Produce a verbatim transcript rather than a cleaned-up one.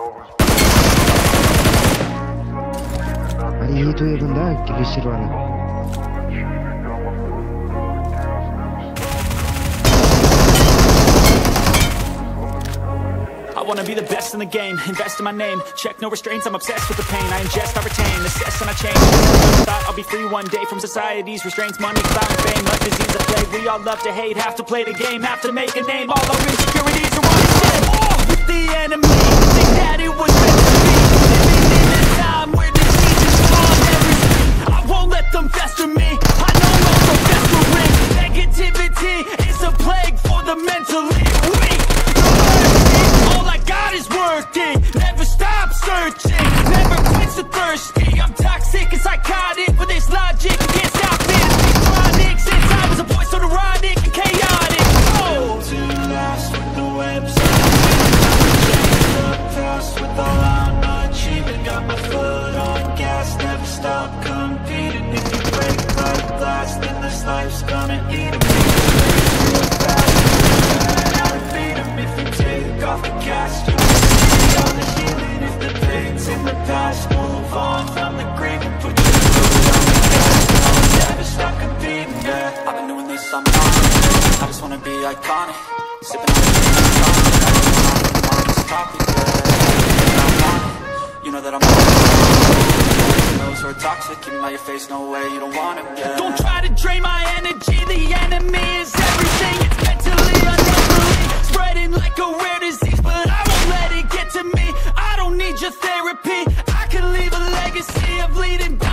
अरे ये तो ये बंदा है ग्लिचर वाला। I wanna be the best in the game, invest in my name, check no restraints, I'm obsessed with the pain, I ingest, I retain, assess and I change. Thought I'll be free one day from society's restraints, money, clout and fame, a disease, a plague. We all love to hate, have to play the game, have to make a name. All our insecurities are on the same. War with the enemy, think that it was meant to be. Living in a time where diseases spawn everything. I won't let them fester me, I know no festering. Negativity is a plague for the mentally weak. All I got is working, never stop searching, never quench the thirsty. I'm toxic and psychotic with this logic, you can't stop this. Chronic since I was a boy, so neurotic and chaotic. Oh, to last with the website, change the past with all I'm achieving. Got my foot on gas, never stop competing. If you break like glass, then this life's gonna eat 'em. If you take off the cast, you can see all the healing. If the pain's in the past, move on from the grave and put your foot on the gas. I'll never stop competing, yeah. I've been doing this on my own, I just wanna be iconic. Sipping on the topic, yeah. I'm on it, you know that I'm on it. Those who are toxic, keep 'em out your face, no way, you don't want it, yeah. Don't try to drain my energy, the enemy is everything. It's mentally, unhealthily, spreading like a rare disease, but I won't let it get to me. I don't need your therapy, I can leave a legacy of leading.